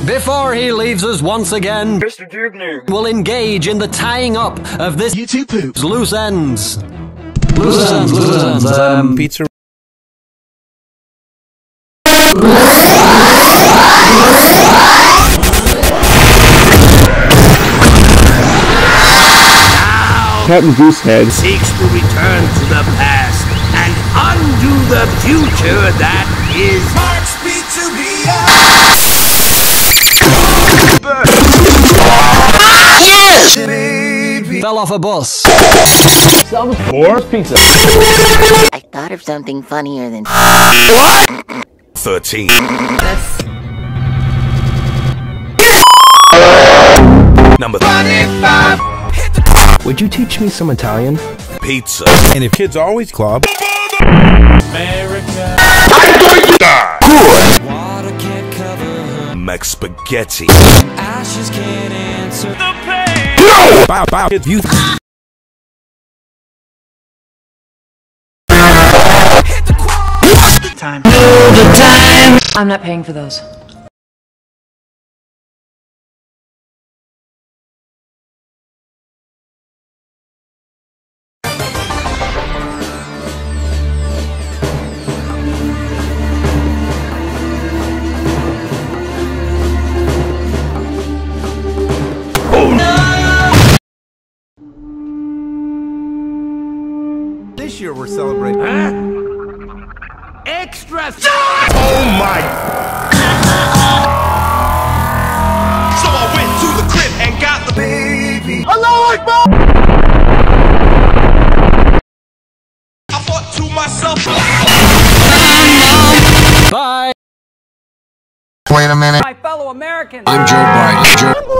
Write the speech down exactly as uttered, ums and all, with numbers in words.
Before he leaves us once again, Mister Doognoog will engage in the tying up of this YouTube poop's loose ends. Loose ends, loose ends, um, pizza. Captain Goosehead seeks to return to the past and undo the future that is March B to be yes! Baby. Fell off a bus. Some four pizza. I thought of something funnier than what? Thirteen. That's number twenty-five. Would you teach me some Italian? Pizza. And if kids always club America. I'm going to die. Good. Water can't cover Mac spaghetti. Ashes can't answer the pain. No! Bow, bow, kids, you. Time. The time. I'm not paying for those. This year we're celebrating. Huh? Extra. Oh my! So I went to the crib and got the baby. Allahu Akbar! I thought to myself. Bye. Wait a minute. My fellow Americans. I'm Joe Biden. Joe